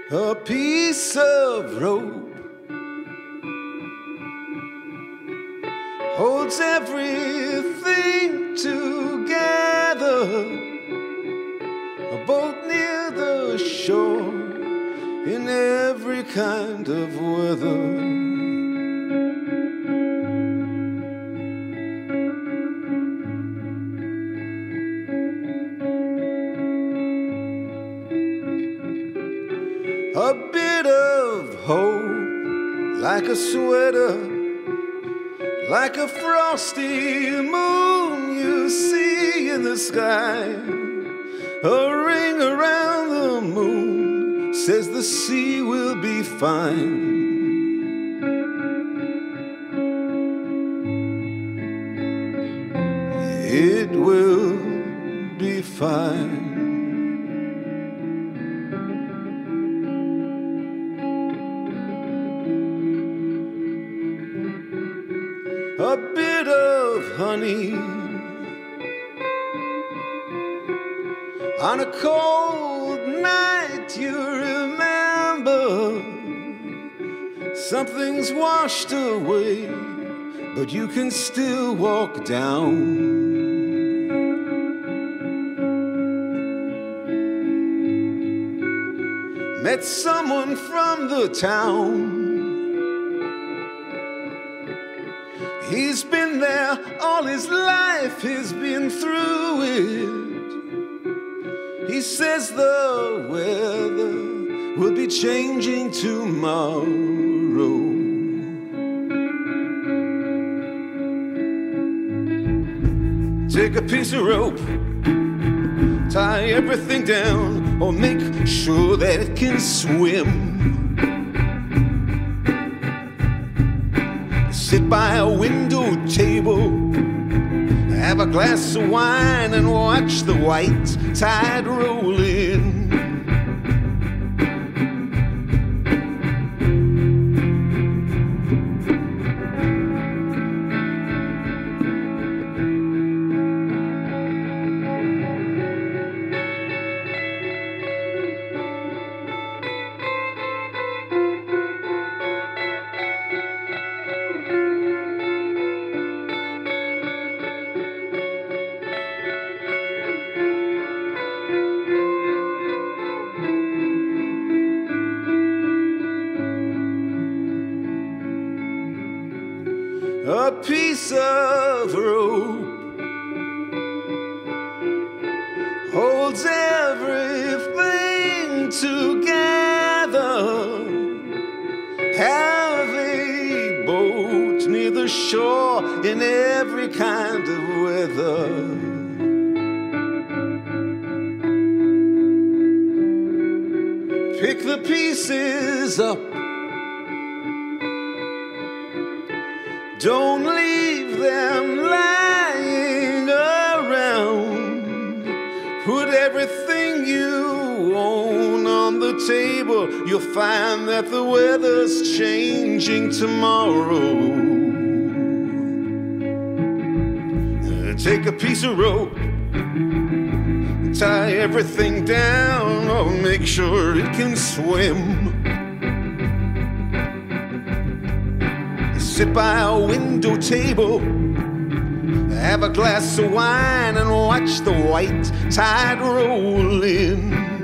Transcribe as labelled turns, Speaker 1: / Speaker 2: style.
Speaker 1: a piece of rope holds everything together. A boat near the shore in every kind of weather. A bit of hope, like a sweater, like a frosty moon you see in the sky. A ring around the moon says the sea will be fine. It will be fine. A bit of honey on a cold night, you remember. Something's washed away, but you can still walk down. Met someone from the town. He's been there all his life, he's been through it. He says the weather will be changing tomorrow. Take a piece of rope, tie everything down, or make sure that it can swim. Sit by a window table, have a glass of wine and watch the white tide roll in. A piece of rope holds everything together. Have a boat near the shore in every kind of weather. Pick the pieces up. Don't leave them lying around. Put everything you own on the table. You'll find that the weather's changing tomorrow. Take a piece of rope, tie everything down, or make sure it can swim. Sit by a window table, have a glass of wine and watch the white tide roll in.